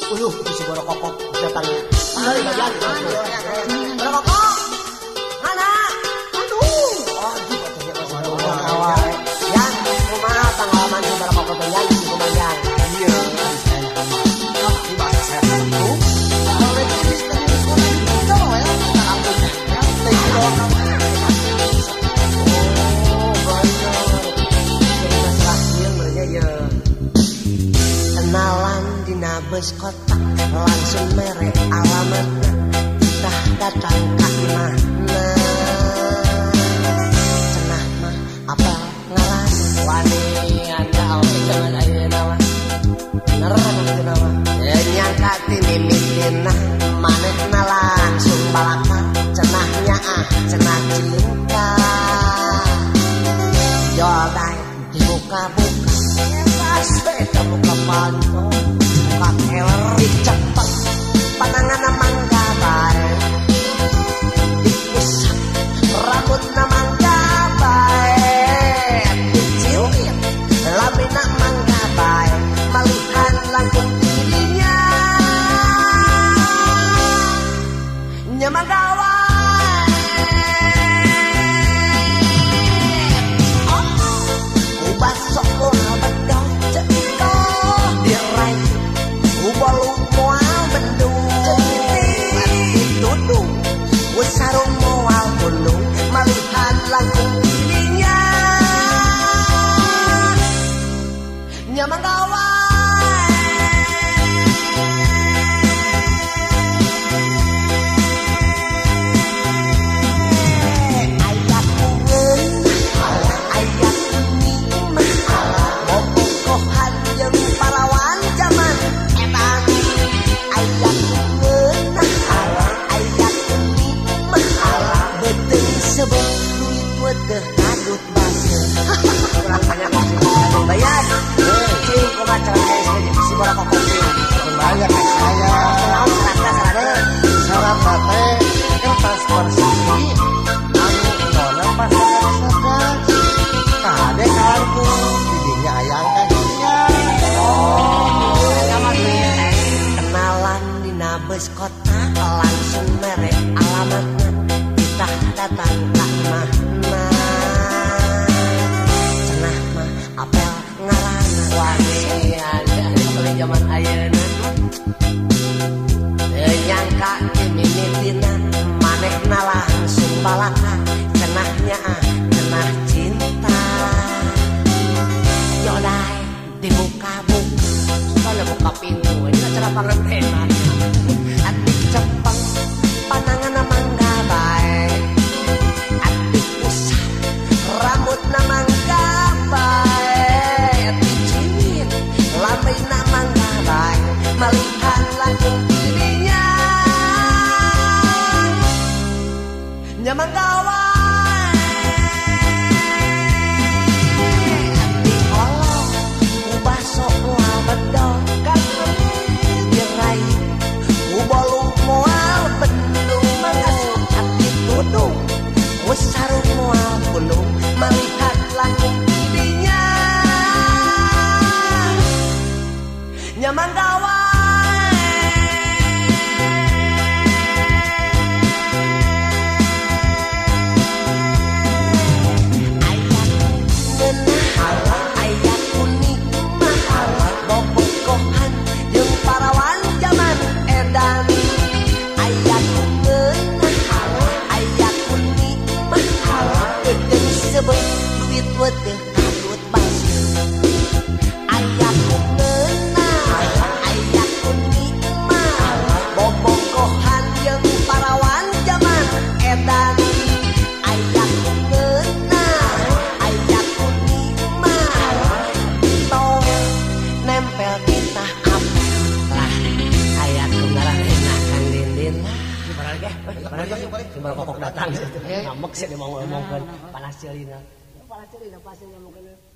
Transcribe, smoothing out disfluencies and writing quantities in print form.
Uyuh, itu si Boro Kokok datang. Dari bagian. Boro Kokok. Mana? Aduh. Oh, juga tuh ya awal. Ya, kumaha pengalaman si Boro Kokok teh di Kumajang. Iya, saya sama. Ini bahasa saya satu. Kalau lagi di sekolah itu ya, kampungnya. Ya, teh doang kamu. Oh, benar. Jadi masalah ieu merenya ya. Kenalan dina bus kotak langsung mere alamatna tah datang ka imahna cenah mah apal ngaran wani anda oke jangan ayeuna mah bener begitu mah nyangka ti mimitina manehna langsung balaka cenahnya cenah cinta jodai dibuka-buka pasti kamu kepantau buka keler dicepet pandangan mangga baik diusap rambut mangga baik dicium lamina mangga baik malihan langkung dirinya nyamangga sarung moal gunung malihan langkung dirinya nyamang kawan ayat kungen ayat kuning bobogohan jeung parawan zaman edan ayat kungen ayat sebut duit wedeh kadut base kurang banyak masih bayar cing kumaha cara si Boro Kokok banyak saya naon sarada sarada teh kertas persegi anu dona pasangan sadar kade kalanku didinya ayang kajinya kenalan dina bus kota langsung mere alamatnya tah datang ka imahna cenah mah apel ngaranna wani aya mulai zaman ayeuna teu nyangka mimitina manehna langsung balaka cenahnya cenah cinta yodai dibuka-buka soalnya buka pintu ini acara pengantinan ati cepeng pandangan mangga baik ati usah rambut mangga baik ati cimin lambai mangga baik malihan langkung dirinya nyamang kawan ati olong ubah sok moal bedog kan dirai ubolu moal bedog mangasup ati tudung wes sarung moal gunung malihat langkung dirinya nyamang kawan ayat kuning mahal bobogohan jeung parawan zaman edan ayat kungen ayat kuning mahal jeung sebut duit wedeh kadut base ayat kungen ayat kuning mahal bobogohan jeung parawan zaman edan ayat kungen ayat kuning mahal tong nempel kita apa lah ayat kungaran enak Kang Dindin si Boro Kokok datang ngambek sih dia mau ngomongkeun panas ceulina pasti ngomongkeun